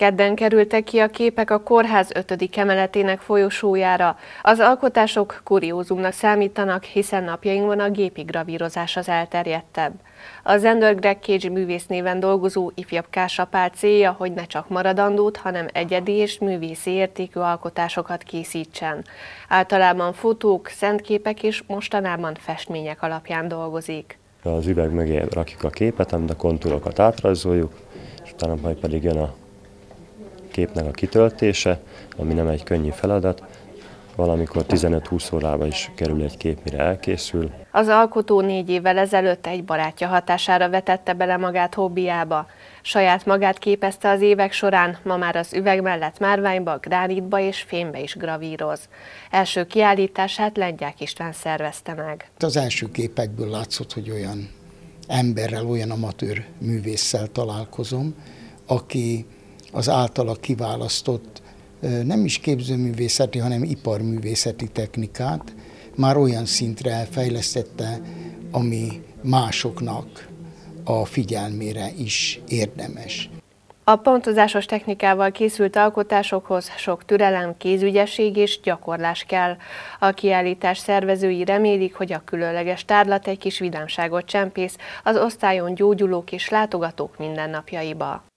Kedden kerültek ki a képek a kórház 5. emeletének folyosójára. Az alkotások kuriózumnak számítanak, hiszen napjainkban a gépi gravírozás az elterjedtebb. Az Ender Greg Cage művésznéven dolgozó ifjabb Kársapál célja, hogy ne csak maradandót, hanem egyedi és művészi értékű alkotásokat készítsen. Általában fotók, szentképek és mostanában festmények alapján dolgozik. Az üveg mögé rakjuk a képet, amit a kontúrokat átrajzoljuk, és utána majd pedig jön a képnek a kitöltése, ami nem egy könnyű feladat. Valamikor 15-20 órában is kerül egy kép, mire elkészül. Az alkotó 4 évvel ezelőtt egy barátja hatására vetette bele magát hobbiába. Saját magát képezte az évek során, ma már az üveg mellett márványba, gránitba és fémbe is gravíroz. Első kiállítását Lengyák István szervezte meg. Az első képekből látszott, hogy olyan emberrel, olyan amatőr művésszel találkozom, aki az általa kiválasztott nem is képzőművészeti, hanem iparművészeti technikát már olyan szintre fejlesztette, ami másoknak a figyelmére is érdemes. A pontozásos technikával készült alkotásokhoz sok türelem, kézügyesség és gyakorlás kell. A kiállítás szervezői remélik, hogy a különleges tárlat egy kis vidámságot csempész az osztályon gyógyulók és látogatók mindennapjaiba.